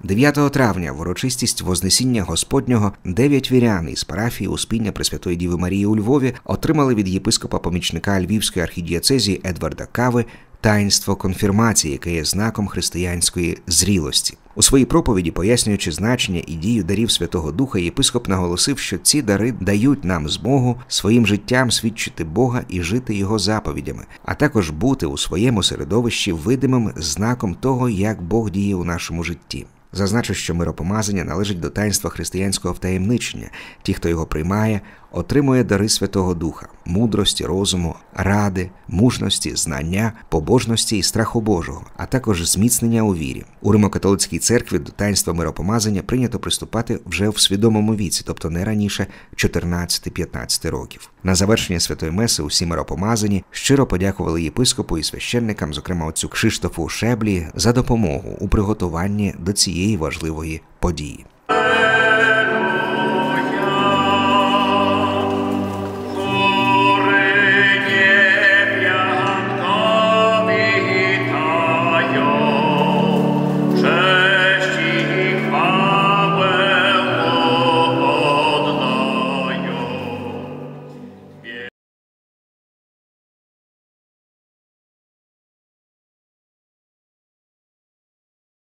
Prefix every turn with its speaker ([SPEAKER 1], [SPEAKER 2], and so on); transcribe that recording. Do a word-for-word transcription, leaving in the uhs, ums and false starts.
[SPEAKER 1] дев'ятого травня в урочистість Вознесіння Господнього дев'ять вірян із парафії Успіння Пресвятої Діви Марії у Львові отримали від єпископа-помічника Львівської архідієцезії Едварда Кави таїнство конфірмації, яке є знаком християнської зрілості. У своїй проповіді, пояснюючи значення і дію дарів Святого Духа, єпископ наголосив, що ці дари дають нам змогу своїм життям свідчити Бога і жити Його заповідями, а також бути у своєму середовищі видимим знаком того, як Бог діє у нашому житті. Зазначу, що миропомазання належить до таїнства християнського втаємничення. Ті, хто його приймає, отримує дари Святого Духа – мудрості, розуму, ради, мужності, знання, побожності і страху Божого, а також зміцнення у вірі. У Римо-католицькій церкві до таїнства миропомазання прийнято приступати вже в свідомому віці, тобто не раніше чотирнадцяти-п'ятнадцяти років. На завершення Святої Меси усі миропомазані щиро подякували єпископу і священникам, зокрема отцю Кшиштофу Шеблі, за допомогу у приготуванні до цієї важливої події.